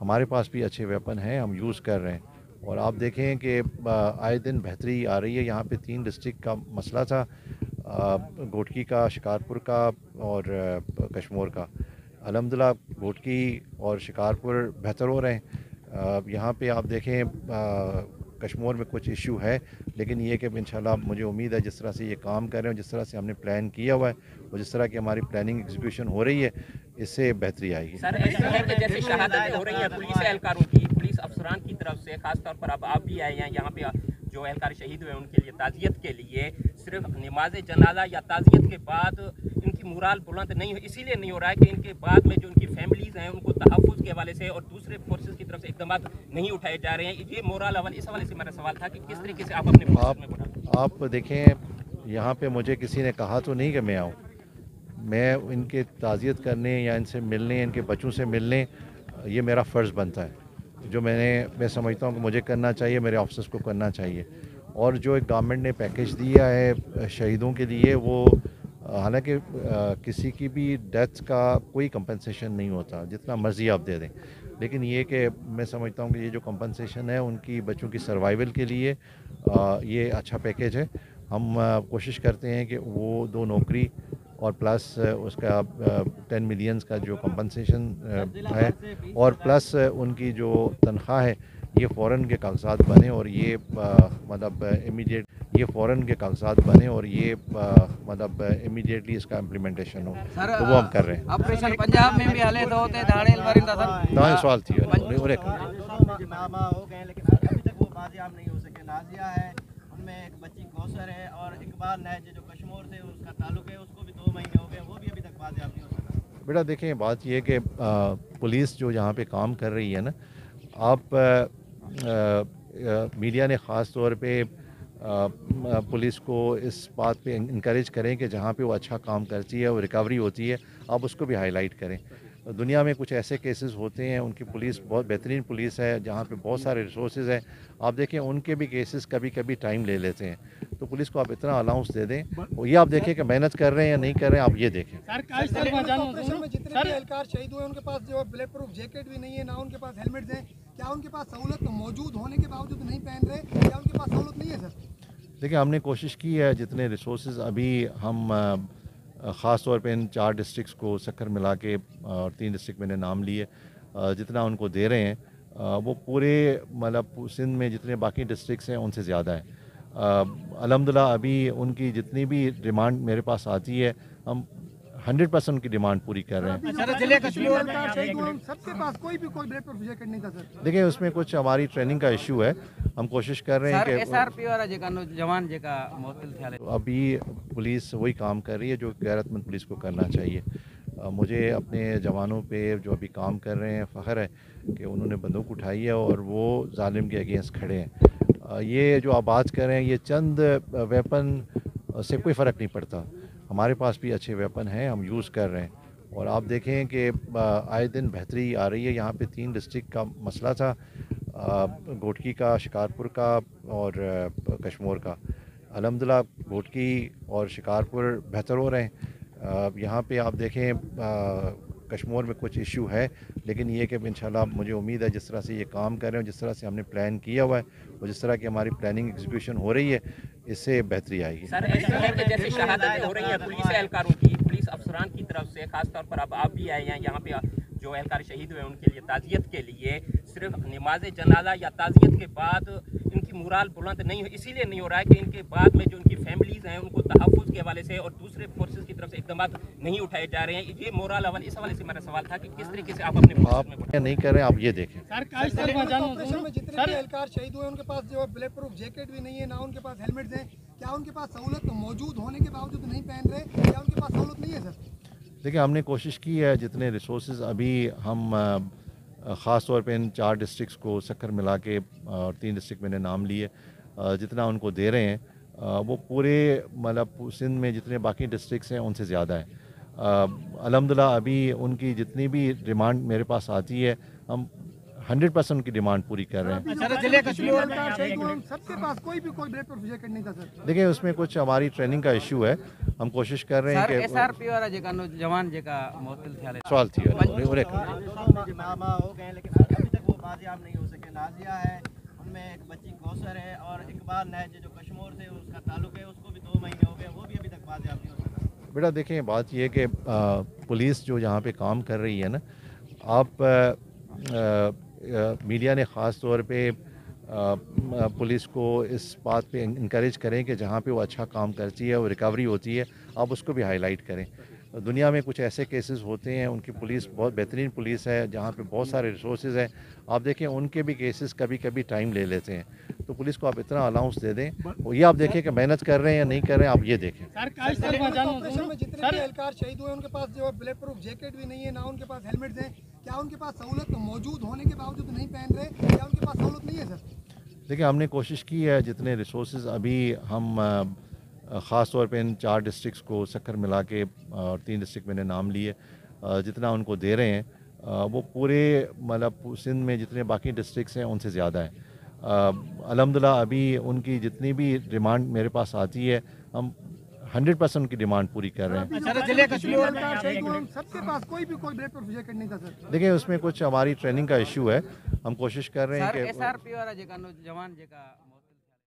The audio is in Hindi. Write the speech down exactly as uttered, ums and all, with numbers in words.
हमारे पास भी अच्छे वेपन हैं, हम यूज़ कर रहे हैं। और आप देखें कि आए दिन बेहतरी आ रही है। यहाँ पे तीन डिस्ट्रिक्ट का मसला था, घोटकी का, शिकारपुर का और कश्मीर का। अल्हम्दुलिल्लाह घोटकी और शिकारपुर बेहतर हो रहे हैं। यहाँ पे आप देखें कश्मीर में कुछ इशू है, लेकिन ये कि इंशाल्लाह मुझे उम्मीद है जिस तरह से ये काम कर रहे हैं, जिस तरह से हमने प्लान किया हुआ है और जिस तरह की हमारी प्लानिंग एग्जीक्यूशन हो रही है, इससे बेहतरी आएगी। सर, ऐसा है कि जैसे शहादत हो रही है पुलिस एहलकारों की, पुलिस अफसरान की तरफ से, खासतौर पर अब आप भी आए हैं यहाँ पे, जो एहलकार शहीद हुए उनके लिए ताज़ियत के लिए, सिर्फ नमाज जनाजा या ताज़ियत के बाद इनकी मुराल बुलंद नहीं हो, इसीलिए नहीं हो रहा है कि इनके बाद में जो उनकी फैमिलीज़ हैं उनको तहफ़्फ़ुज़ के हवाले से और दूसरे फोर्सेस की तरफ से इकदाम नहीं उठाए जा रहे हैं। ये मोरल हवाले, इस हवाले से मेरा सवाल था कि किस तरीके से आप अपने आप, में आप देखें, यहाँ पे मुझे किसी ने कहा तो नहीं कि मैं आऊँ। मैं इनके ताज़ियत करने या इनसे मिलने, इनके बच्चों से मिलने, ये मेरा फ़र्ज़ बनता है, जो मैंने मैं समझता हूँ कि मुझे करना चाहिए, मेरे ऑफिसर्स को करना चाहिए। और जो एक गवर्नमेंट ने पैकेज दिया है शहीदों के लिए, वो हालांकि किसी की भी डेथ का कोई कंपनसेशन नहीं होता, जितना मर्ज़ी आप दे दें, लेकिन ये कि मैं समझता हूँ कि ये जो कंपनसेशन है उनकी बच्चों की सर्वाइवल के लिए आ, ये अच्छा पैकेज है। हम आ, कोशिश करते हैं कि वो दो नौकरी और प्लस उसका टेन मिलियंस का जो कंपनसेशन है और प्लस उनकी जो तनख्वाह है, ये फ़ौरन के कागजात बने और ये मतलब इमीडिएट ये फ़ौरन के कागजात बने और ये मतलब इमीडिएटली इसका इम्प्लीमेंटेशन हो, तो वो हम कर रहे हैं। ऑपरेशन पंजाब में भी हले दो थे दाड़े वारिंदा सर ना सवाल थी और एक हो गए, लेकिन अभी तक वो बाजियाब नहीं हो सके। नाजिया है, उनमें एक बच्ची कौसर है और इकबाल नैज जो कश्मीर से उसका ताल्लुक है, उसको भी दो महीने हो गए, वो भी अभी तक बाजियाब नहीं हो सका। बेटा देखें, बात ये है कि पुलिस जो यहाँ पे काम कर रही है ना, आप आ, आ, मीडिया ने ख़ास तौर पे आ, पुलिस को इस बात पे इनकरेज करें कि जहाँ पे वो अच्छा काम करती है, वो रिकवरी होती है, आप उसको भी हाईलाइट करें। दुनिया में कुछ ऐसे केसेस होते हैं, उनकी पुलिस बहुत बेहतरीन पुलिस है, जहाँ पे बहुत सारे रिसोर्सेज हैं, आप देखें उनके भी केसेस कभी कभी टाइम ले लेते हैं, तो पुलिस को आप इतना अलाउंस दे दें, और ये आप देखें कि मेहनत कर रहे हैं या नहीं कर रहे हैं, आप ये देखें। सर, में जितने भी एहलकार शहीद हुए उनके पास जो बुलेट प्रूफ जैकेट भी नहीं है, ना उनके पास हेलमेट्स हैं, क्या उनके पास सहूलत तो मौजूद होने के बावजूद नहीं पहन रहे, क्या उनके पास सहूलत नहीं है? सर देखिए, हमने कोशिश की है, जितने रिसोर्सेज अभी हम ख़ास तौर पे इन चार डिस्ट्रिक्ट्स को शक्कर मिला के और तीन डिस्ट्रिक्ट मैंने नाम लिए, जितना उनको दे रहे हैं वो पूरे मतलब सिंध में जितने बाकी डिस्ट्रिक्ट्स हैं उनसे ज़्यादा है। अल्हम्दुलिल्लाह अभी उनकी जितनी भी डिमांड मेरे पास आती है, हम हंड्रेड परसेंट उनकी डिमांड पूरी कर रहे हैं। सबके पास कोई भी कोई बुलेट प्रूफ जैकेट नहीं था सर। देखिए, उसमें कुछ हमारी ट्रेनिंग का इशू है, हम कोशिश कर रहे हैं कि एसआरपी वाला जेका जवान जेका मुअत्तल थिया है, अभी पुलिस वही काम कर रही है जो गैरतमंद पुलिस को करना चाहिए। आ, मुझे अपने जवानों पे जो अभी काम कर रहे हैं फ़ख्र है कि उन्होंने बंदूक उठाई है और वो जालिम के अगेंस्ट खड़े हैं। आ, ये जो आप बात कर रहे हैं, ये चंद वेपन से कोई फ़र्क नहीं पड़ता, हमारे पास भी अच्छे वेपन हैं, हम यूज़ कर रहे हैं। और आप देखें कि आए दिन बेहतरी आ रही है। यहाँ पे तीन डिस्ट्रिक्ट का मसला था, घोटकी का, शिकारपुर का और कश्मीर का। अल्हम्दुलिल्लाह घोटकी और शिकारपुर बेहतर हो रहे हैं। यहाँ पे आप देखें कश्मीर में कुछ इशू है, लेकिन ये कि इंशाल्लाह मुझे उम्मीद है जिस तरह से ये काम कर रहे हैं, जिस तरह से हमने प्लान किया हुआ है और जिस तरह की हमारी प्लानिंग एग्जीक्यूशन हो रही है, इससे बेहतरी आएगी। सर, ऐसा है कि जैसे शहादत हो रही है पुलिस एहलकारों की, पुलिस अफसरान की तरफ से, खासतौर पर अब आप भी आए हैं यहाँ पे, जो एहलकार शहीद हुए उनके लिए ताज़ियत के लिए, सिर्फ नमाज जनाजा या ताज़ियत के बाद इनकी मुराल बुलंद नहीं हो, इसीलिए नहीं हो रहा है कि इनके बाद में जो उनकी फैमिलीज़ हैं उनको तहफ़्फ़ुज़ के हवाले से और दूसरे फोर्सेस की तरफ से इकदाम नहीं उठाए जा रहे हैं। ये मोरल हवाले, इस हवाले से मेरा सवाल था कि किस तरीके से आप अपने आप नहीं कर रहे हैं, आप ये देखें। ऑपरेशन में जितने भी एहलकार शहीद हुए उनके पास जो बुलेट प्रूफ जैकेट भी नहीं है, ना उनके पास हेलमेट्स हैं, क्या उनके पास सहूलत तो मौजूद होने के बावजूद नहीं पहन रहे, क्या उनके पास सहूलत नहीं है? सर देखिए, हमने कोशिश की है, जितने रिसोर्सेज अभी हम ख़ास तौर पे इन चार डिस्ट्रिक्ट्स को शक्कर मिला के और तीन डिस्ट्रिक्ट मैंने नाम लिए, जितना उनको दे रहे हैं वो पूरे मतलब सिंध में जितने बाकी डिस्ट्रिक्ट्स हैं उनसे ज़्यादा है। अल्हम्दुलिल्लाह अभी उनकी जितनी भी डिमांड मेरे पास आती है, हम हंड्रेड परसेंट उनकी डिमांड पूरी कर रहे हैं। सबके पास कोई भी कोई बुलेट प्रूफ जैकेट नहीं था सर। देखिए, उसमें कुछ हमारी ट्रेनिंग का इशू है, हम कोशिश कर रहे हैं कि एसआरपी वाला जेका जवान जेका मुअत्तल थिया है, सवाल थी और एक हो गए, लेकिन अभी तक बाजियाब नहीं हो सके। नाजिया है, उनमें एक बच्ची कौसर है और इकबाल नैज जो कश्मीर से उसका ताल्लुक है, उसको भी दो महीने हो गए, वो भी अभी तक बाजियाब नहीं हो सका। बेटा देखें, बात यह है कि आ, पुलिस जो यहाँ पे काम कर रही है ना, आप आ, आ, मीडिया ने ख़ास तौर पे आ, पुलिस को इस बात पे इनकरेज करें कि जहाँ पे वो अच्छा काम करती है, वो रिकवरी होती है, आप उसको भी हाईलाइट करें। दुनिया में कुछ ऐसे केसेस होते हैं, उनकी पुलिस बहुत बेहतरीन पुलिस है, जहाँ पे बहुत सारे रिसोर्सेज हैं, आप देखें उनके भी केसेस कभी कभी टाइम ले लेते हैं। तो पुलिस को आप इतना अलाउंस दे दें, और ये आप देखें कि मेहनत कर रहे हैं या नहीं कर रहे हैं, आप ये देखें। ऑपरेशन में जितने भी एहलकार शहीद हुए उनके पास जो है बुलेट प्रूफ जैकेट भी नहीं है, ना उनके पास हेलमेट्स हैं। क्या उनके पास सहूलत मौजूद होने के बावजूद नहीं पहन रहे? क्या उनके पास सहूलत नहीं है सर? देखिए, हमने कोशिश की है, जितने रिसोर्सेज अभी हम ख़ास तौर पे इन चार डिस्ट्रिक्ट्स को सक्कर मिला के और तीन डिस्ट्रिक्ट मैंने नाम लिए, जितना उनको दे रहे हैं वो पूरे मतलब सिंध में जितने बाकी डिस्ट्रिक्ट्स हैं उनसे ज़्यादा है। अल्हम्दुलिल्लाह अभी उनकी जितनी भी डिमांड मेरे पास आती है, हम हंड्रेड परसेंट उनकी डिमांड पूरी कर रहे हैं। सबके पास कोई भी कोई बुलेट प्रूफ जैकेट नहीं था सर। देखिए, उसमें कुछ हमारी ट्रेनिंग का इशू है, हम कोशिश कर रहे हैं कि एसआरपी वाला जवान